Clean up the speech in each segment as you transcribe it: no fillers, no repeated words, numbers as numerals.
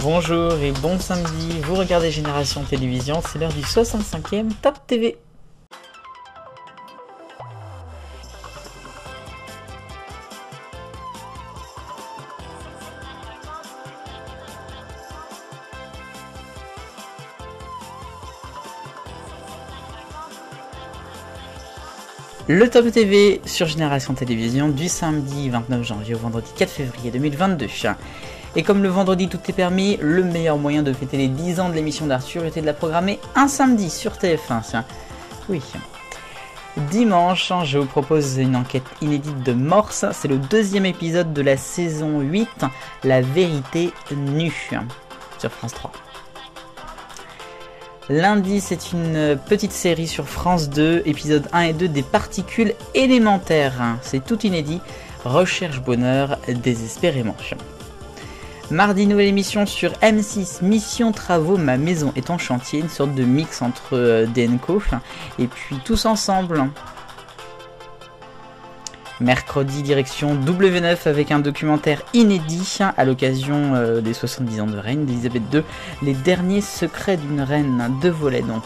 Bonjour et bon samedi, vous regardez Génération Télévision, c'est l'heure du 65e Top TV. Le Top TV sur Génération Télévision du samedi 29 janvier au vendredi 4 février 2022. Et comme le vendredi tout est permis, le meilleur moyen de fêter les 10 ans de l'émission d'Arthur était de la programmer un samedi sur TF1. Oui. Dimanche, je vous propose une enquête inédite de Morse. C'est le deuxième épisode de la saison 8, La vérité nue, sur France 3. Lundi, c'est une petite série sur France 2, épisodes 1 et 2 des particules élémentaires. C'est tout inédit, recherche bonheur désespérément. Mardi, nouvelle émission sur M6, Mission Travaux, ma maison est en chantier, une sorte de mix entre DNCO et puis Tous ensemble. Mercredi, direction W9 avec un documentaire inédit à l'occasion des 70 ans de règne d'Elisabeth II, les derniers secrets d'une reine, 2 volets donc.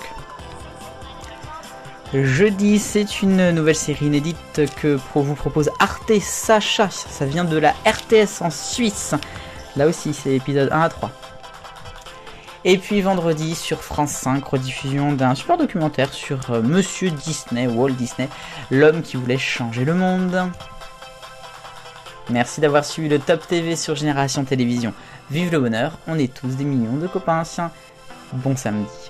Jeudi, c'est une nouvelle série inédite que vous propose Arte Sacha, ça vient de la RTS en Suisse. Là aussi, c'est épisode 1 à 3. Et puis vendredi, sur France 5, rediffusion d'un super documentaire sur Monsieur Disney, Walt Disney, l'homme qui voulait changer le monde. Merci d'avoir suivi le Top TV sur Génération Télévision. Vive le bonheur, on est tous des millions de copains. Bon samedi.